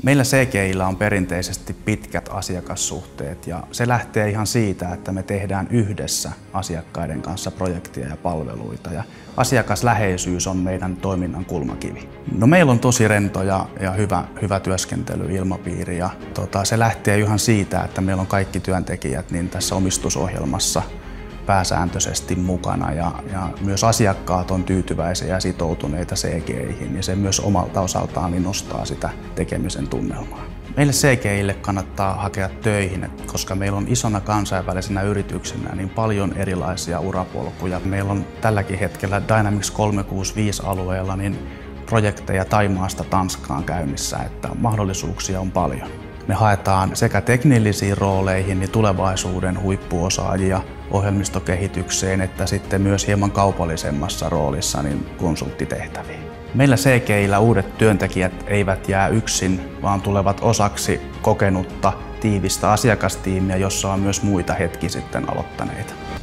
Meillä CGI:llä on perinteisesti pitkät asiakassuhteet ja se lähtee ihan siitä, että me tehdään yhdessä asiakkaiden kanssa projekteja ja palveluita ja asiakasläheisyys on meidän toiminnan kulmakivi. No, meillä on tosi rento ja hyvä työskentelyilmapiiri ja se lähtee ihan siitä, että meillä on kaikki työntekijät niin tässä omistusohjelmassa pääsääntöisesti mukana ja myös asiakkaat on tyytyväisiä ja sitoutuneita CGI:hin ja se myös omalta osaltaan niin nostaa sitä tekemisen tunnelmaa. Meille CGI:lle kannattaa hakea töihin, koska meillä on isona kansainvälisenä yrityksenä niin paljon erilaisia urapolkuja. Meillä on tälläkin hetkellä Dynamics 365-alueella niin projekteja Thaimaasta Tanskaan käynnissä, että mahdollisuuksia on paljon. Me haetaan sekä teknillisiin rooleihin niin tulevaisuuden huippuosaajia ohjelmistokehitykseen että sitten myös hieman kaupallisemmassa roolissa niin konsulttitehtäviin. Meillä CGI:llä uudet työntekijät eivät jää yksin, vaan tulevat osaksi kokenutta tiivistä asiakastiimiä, jossa on myös muita hetki sitten aloittaneita.